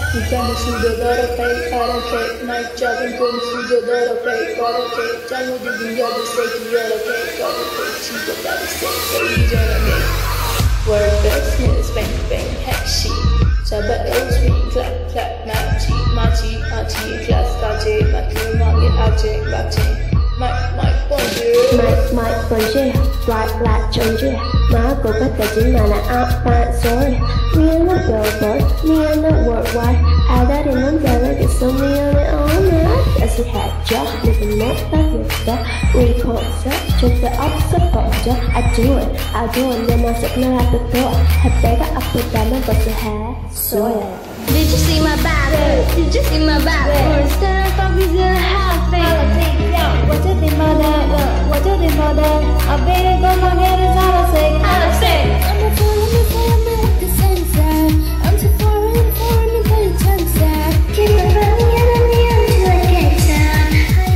Bukan sudah dorokai, karakai, naik jalan pun sudah dorokai, karakai, jangan ditinggal bersegi dorokai, karakai, cinta tak bersegi dorokai. Word business, bang bang, hashi, sahabat LSP, clap clap, maci, maci, maci, kelas kaje, maki maki, aje, bace, mic bonjour, mic bonjour, right like bonjour. Má của các tài chính mà là out by sorry. Me and the billboard, me and the worldwide. Ai đã đến nắm giờ lấy được sông me on it all night. As we had job, living more than with that. We concert, just the opposite culture. I do it, nhưng mà sẽ nói là tự tốt. Hãy bé các up with that, nó có sự hát. So Did you see my body? Did you see my body? First time I KRIZELL happy. What you think about that? What you think about that? I better go my head is out of sick. I'm a fool with the sunset. I'm too foreign to put a tongue set. Keep it running until I get down.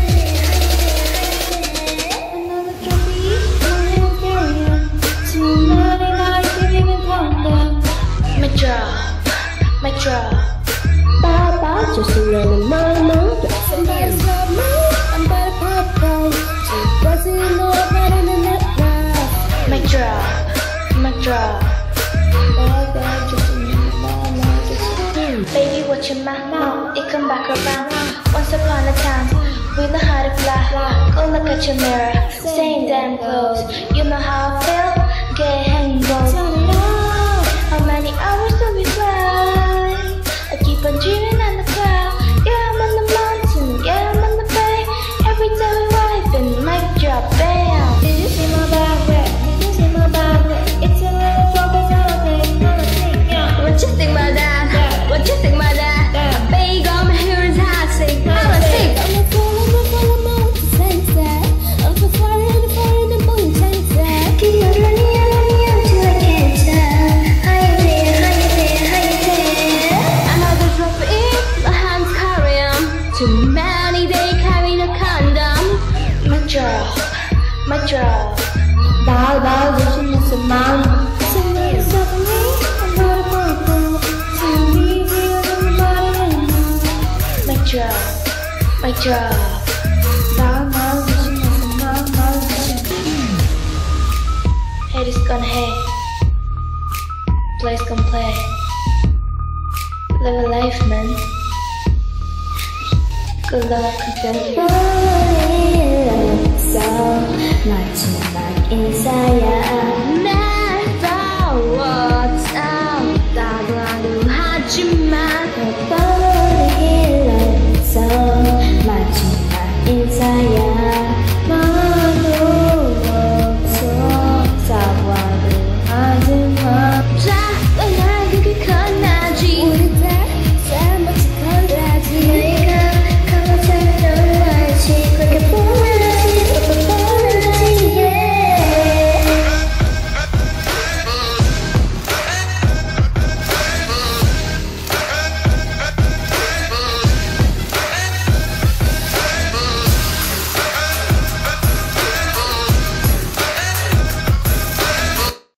Another trophy, one carrier. 299, giving me condom. Mic drop. Ba就是人的妈妈。 Somebody's love me, I'm by the purple. So doesn't you know I'm better than that love? Mic drop. Baby, watch your mouth, it come back around. Once upon a time, we learned how to fly. Go look at your mirror, staying damn close. You know how I feel? Get hangovers. How many hours do we fly? I keep on dreaming on the cloud. Yeah, I'm on the mountain, yeah, I'm on the bay. Every day we wipe and mic drop, bam. Did you see my bag? Did you see my bag? It's a little focus on a thing. What you think about that? What you think about that? Baby, I'm here is hot, sing. I'm a sing. I'm a fool, I'm the sunset. I'm so foreign to put a tongue set. Keep on running until I can't tell. How you there? Another drop in, my hands carry 'em. Too many days carrying a condom. Mic drop. Bao giờ xin một sự mong. Somebody's stopping me, I'm not a purple. So we feel everybody in love. Mic drop. Bao giờ xin một sự mong. Haters gonna hate, players gonna play. Live a life, man. Good luck, So much like inside.